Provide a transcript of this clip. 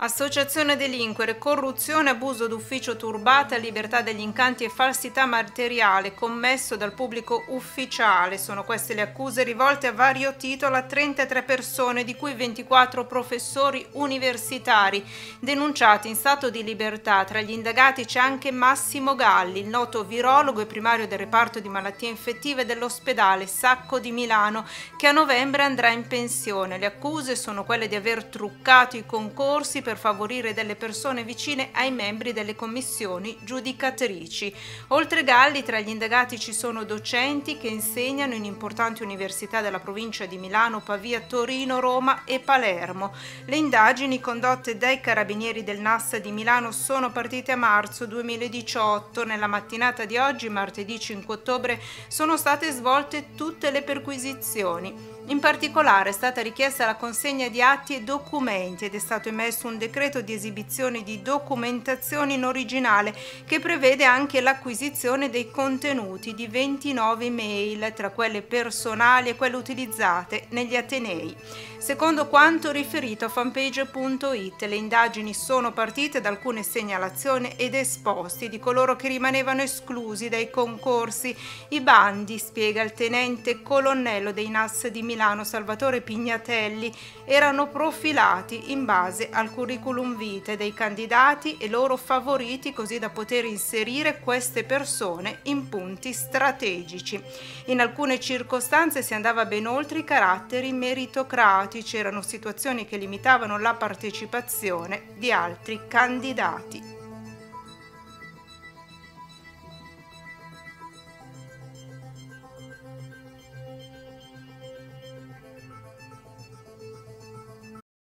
Associazione a delinquere, corruzione, abuso d'ufficio turbata, libertà degli incanti e falsità materiale commesso dal pubblico ufficiale. Sono queste le accuse rivolte a vario titolo a 33 persone, di cui 24 professori universitari, denunciati in stato di libertà. Tra gli indagati c'è anche Massimo Galli, il noto virologo e primario del reparto di malattie infettive dell'ospedale Sacco di Milano, che a novembre andrà in pensione. Le accuse sono quelle di aver truccato i concorsi per favorire delle persone vicine ai membri delle commissioni giudicatrici. Oltre Galli, tra gli indagati ci sono docenti che insegnano in importanti università della provincia di Milano, Pavia, Torino, Roma e Palermo. Le indagini condotte dai carabinieri del NAS di Milano sono partite a marzo 2018. Nella mattinata di oggi, martedì 5 ottobre, sono state svolte tutte le perquisizioni. In particolare è stata richiesta la consegna di atti e documenti ed è stato emesso un decreto di esibizione di documentazione in originale che prevede anche l'acquisizione dei contenuti di 29 email, tra quelle personali e quelle utilizzate negli atenei. Secondo quanto riferito a fanpage.it, le indagini sono partite da alcune segnalazioni ed esposti di coloro che rimanevano esclusi dai concorsi. I bandi, spiega il tenente colonnello dei NAS di Milano Salvatore Pignatelli, erano profilati in base al curriculum vitae dei candidati e loro favoriti, così da poter inserire queste persone in punti strategici. In alcune circostanze si andava ben oltre i caratteri meritocratici, erano situazioni che limitavano la partecipazione di altri candidati.